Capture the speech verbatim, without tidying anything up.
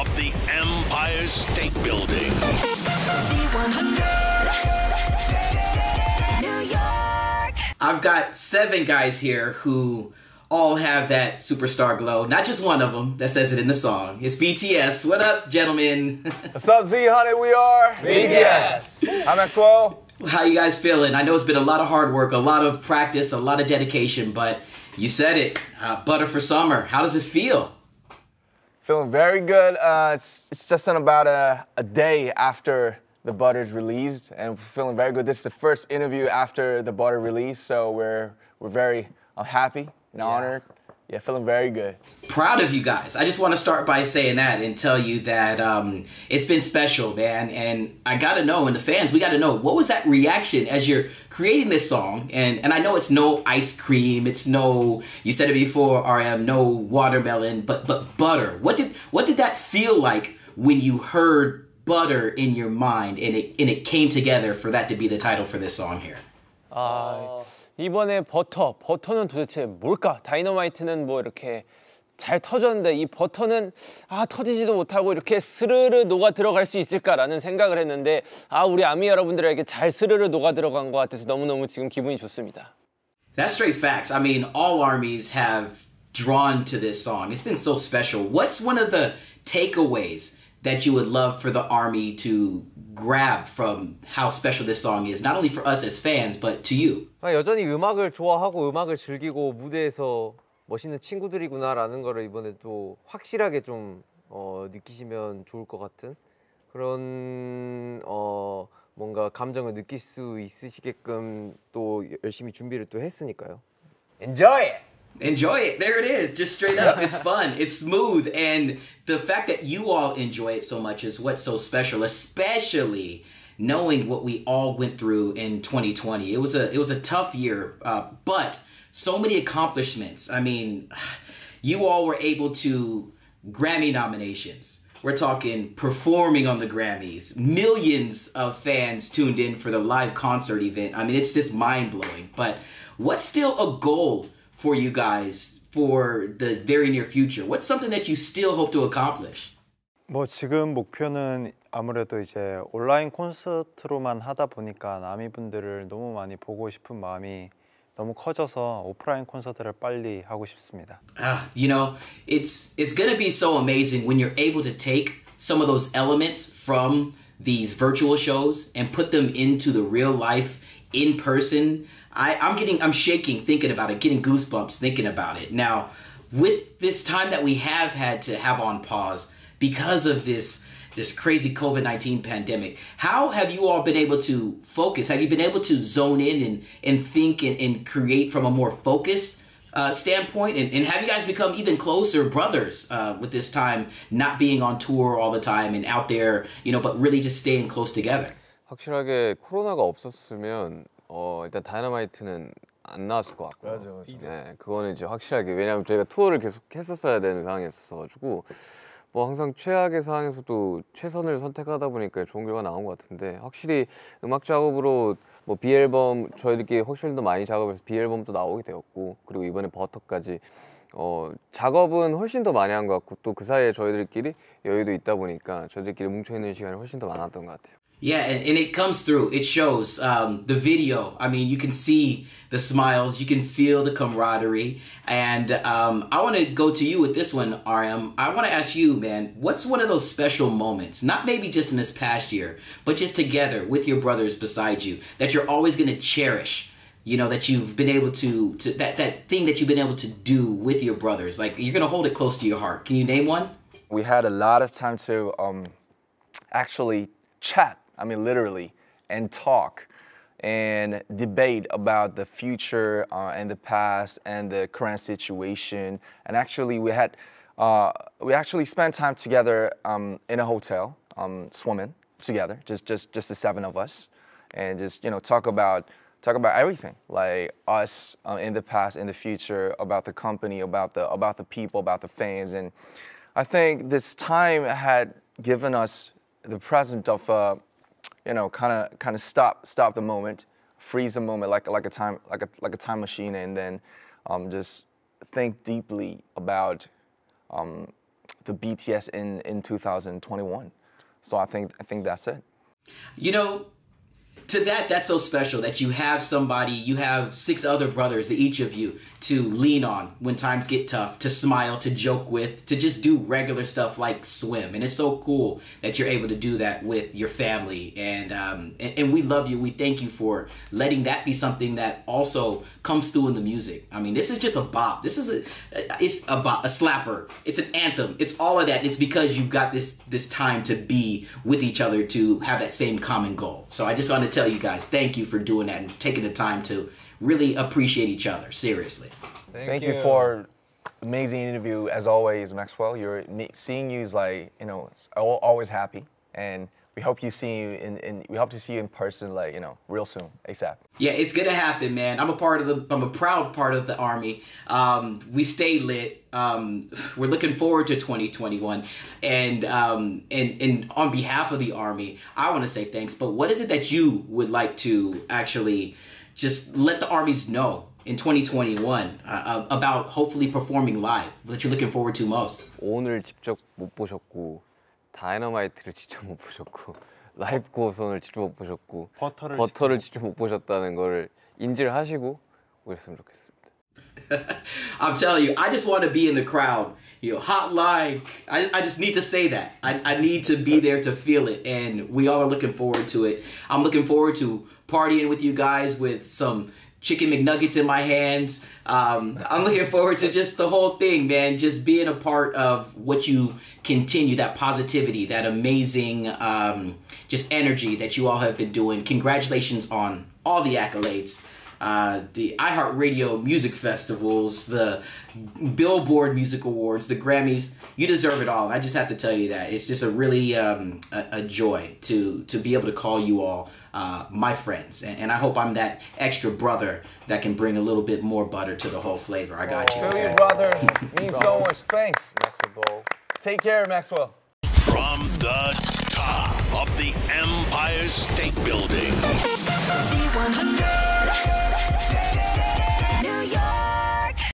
of the Empire State Building. Z one hundred, New York. I've got seven guys here who all have that superstar glow. Not just one of them that says it in the song. It's B T S. What up, gentlemen? What's up, Z one hundred? We are B T S. I'm Maxwell. How you guys feeling? I know it's been a lot of hard work, a lot of practice, a lot of dedication, but you said it. Uh, Butter for Summer. How does it feel? Feeling very good. Uh, it's, it's just in about a, a day after the Butter's released, and we're feeling very good. This is the first interview after the Butter release, so we're we're very uh, happy and yeah. honored. Yeah, feeling very good. Proud of you guys. I just want to start by saying that and tell you that um, it's been special, man. And I got to know, and the fans, we got to know, what was that reaction as you're creating this song? And and I know it's no ice cream, it's no, you said it before, R M, no watermelon, but but butter. What did what did that feel like when you heard butter in your mind and it and it came together for that to be the title for this song here? 아, 이번에 버터, 버터는 도대체 뭘까? 다이너마이트는 뭐 이렇게 잘 터졌는데 이 버터는 아 터지지도 못하고 이렇게 스르르 녹아 들어갈 수 있을까라는 생각을 했는데 아 우리 아미 여러분들에게 잘 스르르 녹아 들어간 것 같아서 너무너무 지금 기분이 좋습니다. That's straight facts. I mean, all armies have drawn to this song. It's been so special. What's one of the takeaways that you would love for the Army to grab from how special this song is, not only for us as fans, but to you? 여전히 음악을 좋아하고 음악을 즐기고 무대에서 멋있는 친구들이구나라는 거를 이번에 또 확실하게 좀 어, 느끼시면 좋을 것 같은 그런 어, 뭔가 감정을 느낄 수 있으시게끔 또 열심히 준비를 또 했으니까요. Enjoy it! Enjoy it. There it is. Just straight up. It's fun. It's smooth. And the fact that you all enjoy it so much is what's so special, especially knowing what we all went through in twenty twenty. It was a it was a tough year, uh, but so many accomplishments. I mean, you all were able to Grammy nominations. We're talking performing on the Grammys. Millions of fans tuned in for the live concert event. I mean, it's just mind-blowing. But what's still a goal for you guys for the very near future? What's something that you still hope to accomplish? 뭐 지금 목표는 아무래도 이제 온라인 콘서트로만 하다 보니까 아미분들을 너무 많이 보고 싶은 마음이 너무 커져서 오프라인 콘서트를 빨리 하고 싶습니다. Uh, you know, it's it's gonna be so amazing when you're able to take some of those elements from these virtual shows and put them into the real life in person. I, I'm getting, I'm shaking thinking about it, getting goosebumps thinking about it. Now, with this time that we have had to have on pause because of this this crazy COVID nineteen pandemic, how have you all been able to focus? Have you been able to zone in and, and think and, and create from a more focused uh, standpoint? And, and have you guys become even closer brothers uh, with this time not being on tour all the time and out there, you know, but really just staying close together? 확실하게 코로나가 없었으면 어, 일단 다이너마이트는 안 나왔을 것 같고요. 맞아, 맞아. 네, 그거는 이제 확실하게 왜냐하면 저희가 투어를 계속 했었어야 되는 상황이었어가지고 뭐 항상 최악의 상황에서도 최선을 선택하다 보니까 좋은 결과 나온 것 같은데 확실히 음악 작업으로 뭐 비앨범 저희들끼리 훨씬 더 많이 작업해서 비앨범도 나오게 되었고 그리고 이번에 버터까지 어, 작업은 훨씬 더 많이 한 것 같고 또 그 사이에 저희들끼리 여유도 있다 보니까 저희들끼리 뭉쳐있는 시간이 훨씬 더 많았던 것 같아요. Yeah, and, and it comes through. It shows. Um, the video, I mean, you can see the smiles. You can feel the camaraderie. And um, I want to go to you with this one, R M. I want to ask you, man, what's one of those special moments, not maybe just in this past year, but just together with your brothers beside you, that you're always going to cherish, you know, that you've been able to, to that, that thing that you've been able to do with your brothers? Like, you're going to hold it close to your heart. Can you name one? We had a lot of time to um, actually chat. I mean, literally, and talk and debate about the future uh, and the past and the current situation. And actually, we had uh, we actually spent time together um, in a hotel, um, swimming together, just just just the seven of us, and just you know talk about talk about everything, like us uh, in the past, in the future, about the company, about the about the people, about the fans. And I think this time had given us the present of. Uh, You know, kind of, kind of stop, stop the moment, freeze the moment, like like a time, like a like a time machine, and then um, just think deeply about um, the B T S in in two thousand twenty-one. So I think I think that's it. You know, to that, that's so special that you have somebody, you have six other brothers, the each of you, to lean on when times get tough, to smile, to joke with, to just do regular stuff like swim. And it's so cool that you're able to do that with your family. And, um, and, and we love you. We thank you for letting that be something that also comes through in the music. I mean, this is just a bop. This is a, it's a bop, a slapper. It's an anthem. It's all of that. And it's because you've got this, this time to be with each other, to have that same common goal. So I just want to tell you guys, thank you for doing that and taking the time to really appreciate each other. Seriously. Thank, Thank you. you for amazing interview as always, Maxwell. You're me, seeing you is like, you know, al- always happy, and we hope you see you in, in we hope to see you in person, like, you know, real soon, ASAP. Yeah, it's gonna happen, man. I'm a part of the I'm a proud part of the Army. Um, we stay lit. Um, we're looking forward to twenty twenty-one, and um, and and on behalf of the Army, I want to say thanks. But what is it that you would like to actually just let the Armies know in twenty twenty-one uh, about hopefully performing live, that you're looking forward to most? 오늘 직접 못 보셨고 다이너마이트를 직접 못 보셨고 라이브 고선을 직접 못 보셨고 버터를, 버터를 직접 못 보셨다는 걸 인지를 하시고 오셨으면 좋겠습니다. I'm telling you, I just want to be in the crowd. You know, hotline. I just, I just need to say that. I, I need to be there to feel it, and we all are looking forward to it. I'm looking forward to partying with you guys with some chicken McNuggets in my hands. Um, I'm looking forward to just the whole thing, man. Just being a part of what you continue, that positivity, that amazing um, just energy that you all have been doing. Congratulations on all the accolades. Uh, the iHeartRadio Music Festivals, the Billboard Music Awards, the Grammys. You deserve it all. And I just have to tell you that. It's just a really um, a, a joy to to be able to call you all uh, my friends. And, and I hope I'm that extra brother that can bring a little bit more butter to the whole flavor. I got you. Feel Okay? you, brother. Means so much. Thanks. Maxwell. Take care, Maxwell. From the top of the Empire State Building. Z one hundred.